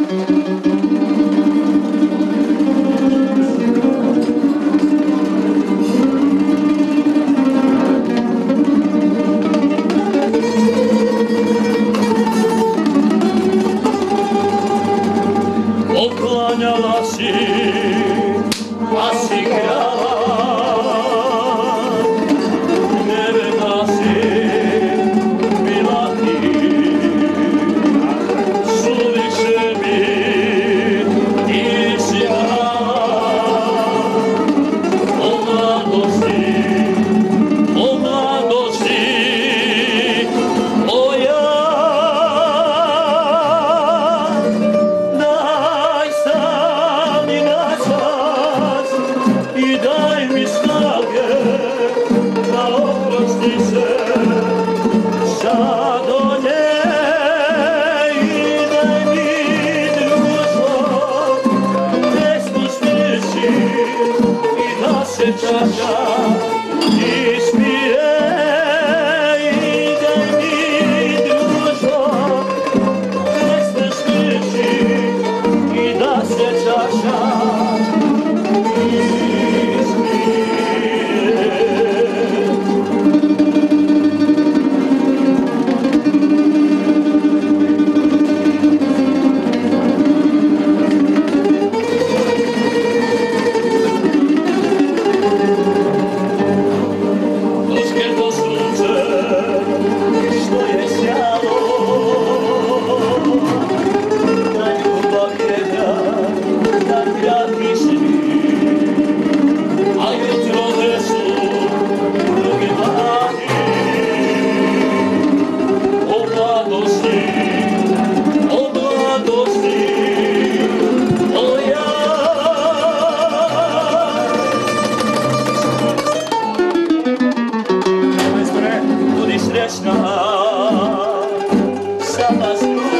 Oklanjala si, pa si krala, neveda si bila ti, suviše mi ti si dala, o mladosti, moja. I daj mi snage da oprosti se sad do nje i daj mi društvo pesmu smiješi i da se čaša ispije i daj mi društvo pesmu smiješi i da se čaša srećna, sama s